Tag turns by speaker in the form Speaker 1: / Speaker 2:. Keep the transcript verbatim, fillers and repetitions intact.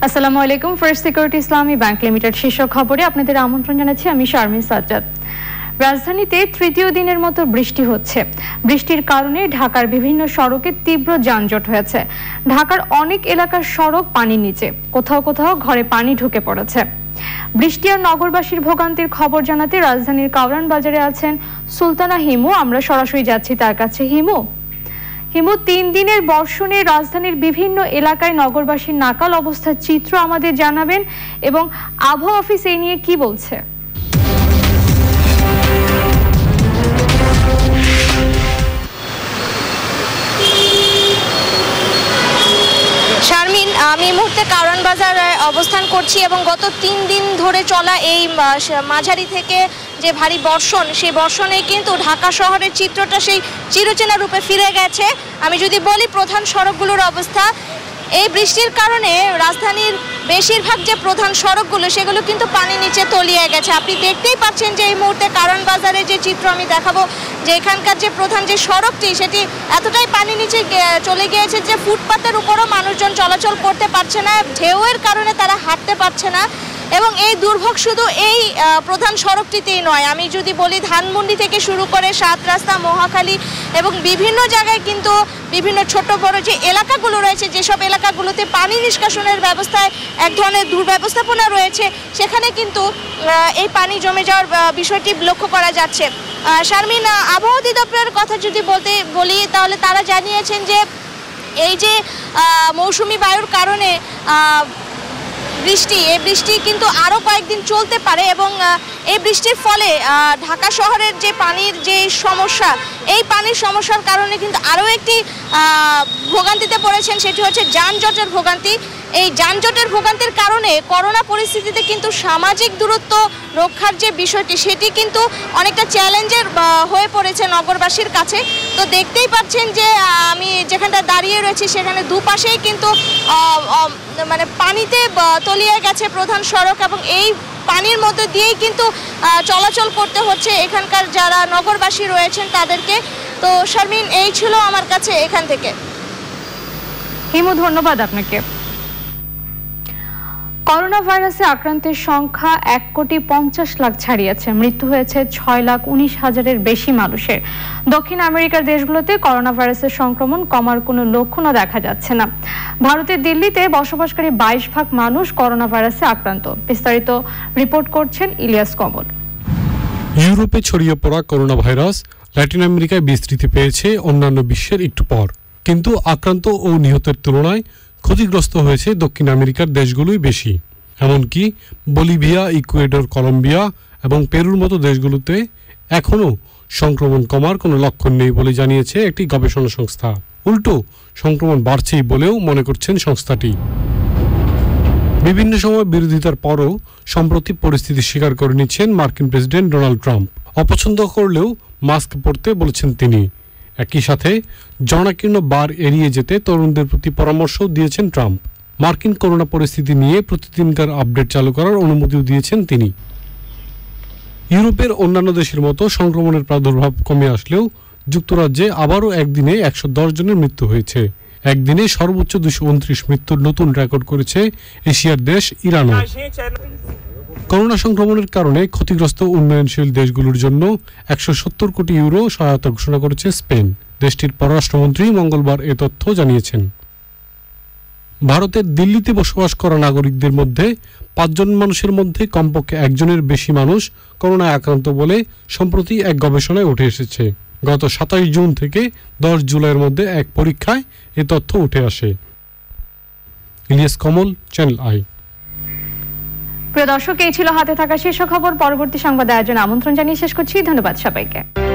Speaker 1: আসসালামু আলাইকুম। First security Islami bank limited শীর্ষ খবরে আপনাদের আমন্ত্রণ জানাচ্ছি আমি শারমিন সাজ্জাদ। রাজধানীতে তৃতীয় দিনের মতো বৃষ্টি হচ্ছে। বৃষ্টির কারণে ঢাকার বিভিন্ন সড়কে তীব্র যানজট হয়েছে। ঢাকার অনেক এলাকার সড়ক পানির নিচে, কোথাও কোথাও ঘরে পানি ঢুকে পড়েছে। বৃষ্টি আর নগরবাসীর ভোগান্তির খবর জানাতে রাজধানীর কাউরান বাজারে আছেন সুলতানা হিমু। আমরা সরাসরি যাচ্ছি তার কাছে। হিমু হিমু তিন দিনের বর্ষণে রাজধানীর বিভিন্ন এলাকায় নগরবাসীর নাকাল অবস্থার চিত্র আমাদের জানাবেন এবং আবহাওয়া অফিস এই নিয়ে কি বলছে।
Speaker 2: শারমিন, আমি এই মুহূর্তে কারওয়ান বাজারে অবস্থান করছি এবং গত তিন দিন ধরে চলা এই মাঝারি থেকে যে ভারী বর্ষণ, সেই বর্ষণে কিন্তু ঢাকা শহরের চিত্রটা সেই চিরচেনা রূপে ফিরে গেছে। আমি যদি বলি প্রধান সড়কগুলোর অবস্থা, এই বৃষ্টির কারণে রাজধানীর বেশিরভাগ যে প্রধান সড়কগুলো সেগুলো কিন্তু পানির নিচে তলিয়ে গেছে। আপনি দেখতেই পাচ্ছেন যে এই মুহূর্তে কারওয়ান বাজারে যে চিত্র আমি দেখাবো, যে এখানকার যে প্রধান যে সড়কটি সেটি এতটাই পানির নিচে চলে গিয়েছে যে ফুটপাতের উপরও মানুষজন চলাচল করতে পারছে না, ঢেউয়ের কারণে তারা হাঁটতে পারছে না। এবং এই দুর্ভোগ শুধু এই প্রধান সড়কটিতেই নয়, আমি যদি বলি ধানমন্ডি থেকে শুরু করে সাত রাস্তা, মহাখালী এবং বিভিন্ন জায়গায় কিন্তু বিভিন্ন ছোট বড় যে এলাকাগুলো রয়েছে, যেসব এলাকাগুলোতে পানি নিষ্কাশনের ব্যবস্থায় এক ধরনের দুর্ব্যবস্থাপনা রয়েছে, সেখানে কিন্তু এই পানি জমে যাওয়ার বিষয়টি লক্ষ্য করা যাচ্ছে। শারমিন, আবহাওয়া অধিদপ্তরের কথা যদি বলতে বলি তাহলে তারা জানিয়েছেন যে এই যে মৌসুমি বায়ুর কারণে বৃষ্টি, এই বৃষ্টি কিন্তু আরও কয়েকদিন চলতে পারে এবং এই বৃষ্টির ফলে ঢাকা শহরের যে পানির যে সমস্যা, এই পানির সমস্যার কারণে কিন্তু আরও একটি ভোগান্তিতে পড়েছেন, সেটি হচ্ছে যানজটের ভোগান্তি। এই যানজটের ভোগান্তির কারণে করোনা পরিস্থিতিতে কিন্তু সামাজিক দূরত্ব রক্ষার যে বিষয়টি, সেটি কিন্তু অনেকটা চ্যালেঞ্জের হয়ে পড়েছে নগরবাসীর কাছে। তো দেখতেই পাচ্ছেন যে আমি যেখানটা দাঁড়িয়ে রয়েছি সেখানে দুপাশেই কিন্তু মানে পানিতে তলিয়ে গেছে প্রধান সড়ক এবং এই পানির মধ্যে দিয়েই কিন্তু চলাচল করতে হচ্ছে এখানকার যারা নগরবাসী রয়েছেন তাদেরকে। তো শারমিন, এই ছিল আমার কাছে এখান থেকে।
Speaker 1: হিমু, ধন্যবাদ আপনাকে। করোনা ভাইরাসে আক্রান্তের সংখ্যা এক কোটি পঞ্চাশ লাখ ছাড়িয়েছে। মৃত্যু হয়েছে ছয় লাখ উনিশ হাজারের বেশি মানুষের। দক্ষিণ আমেরিকার দেশগুলোতে করোনা ভাইরাসের সংক্রমণ কমার কোনো লক্ষণও দেখা যাচ্ছে না। ভারতের দিল্লিতে বসবাসকারী বাইশ ভাগ মানুষ করোনা ভাইরাসে আক্রান্ত। বিস্তারিত রিপোর্ট করছেন ইলিয়াস কমল।
Speaker 3: ইউরোপে ছড়িয়ে পড়া করোনা ভাইরাস ল্যাটিন আমেরিকায় বিস্তৃতি পেয়েছে অন্যান্য বিশ্বের একটু পর, কিন্তু আক্রান্ত ও নিহতের তুলনায় ক্ষতিগ্রস্ত হয়েছে দক্ষিণ আমেরিকার দেশগুলোই বেশি। এমনকি বলিভিয়া, ইকুয়েডর, কলম্বিয়া এবং পেরুর মতো দেশগুলোতে এখনও সংক্রমণ কমার কোনো লক্ষণ নেই বলে জানিয়েছে একটি গবেষণা সংস্থা। উল্টো সংক্রমণ বাড়ছেই বলেও মনে করছেন সংস্থাটি। বিভিন্ন সময় বিরোধিতার পরও সম্প্রতি পরিস্থিতি স্বীকার করে নিচ্ছেন মার্কিন প্রেসিডেন্ট ডোনাল্ড ট্রাম্প। অপছন্দ করলেও মাস্ক পরতে বলেছেন তিনি। একই সাথে জনাকীর্ণ বার এড়িয়ে যেতে তরুণদের প্রতি পরামর্শ দিয়েছেন ট্রাম্প। মার্কিন করোনা পরিস্থিতি নিয়ে প্রতিদিনকার আপডেট চালু করার অনুমতিও দিয়েছেন তিনি। ইউরোপের অন্যান্য দেশের মতো সংক্রমণের প্রাদুর্ভাব কমে আসলেও যুক্তরাজ্যে আবারও একদিনে একশো দশ জনের মৃত্যু হয়েছে। একদিনে সর্বোচ্চ দুশো উনত্রিশ মৃত্যুর নতুন রেকর্ড করেছে এশিয়ার দেশ ইরানও। করোনা সংক্রমণের কারণে ক্ষতিগ্রস্ত উন্নয়নশীল দেশগুলোর জন্য একশো সত্তর কোটি ইউরো সহায়তা ঘোষণা করেছে স্পেন। দেশটির পররাষ্ট্রমন্ত্রী মঙ্গলবার এ তথ্য জানিয়েছেন। ভারতের দিল্লিতে বসবাস করা নাগরিকদের মধ্যে পাঁচজন মানুষের মধ্যে কমপক্ষে একজনের বেশি মানুষ করোনায় আক্রান্ত বলে সম্প্রতি এক গবেষণায় উঠে এসেছে। গত সাতাশ জুন থেকে দশ জুলাইয়ের মধ্যে এক পরীক্ষায় এ তথ্য উঠে আসে। Ilias Kamal, channel I.
Speaker 1: প্রিয় দর্শক, এই ছিল হাতে থাকা শীর্ষ খবর। পরবর্তী সংবাদ আয়োজন আমন্ত্রণ জানিয়ে শেষ করছি। ধন্যবাদ সবাইকে।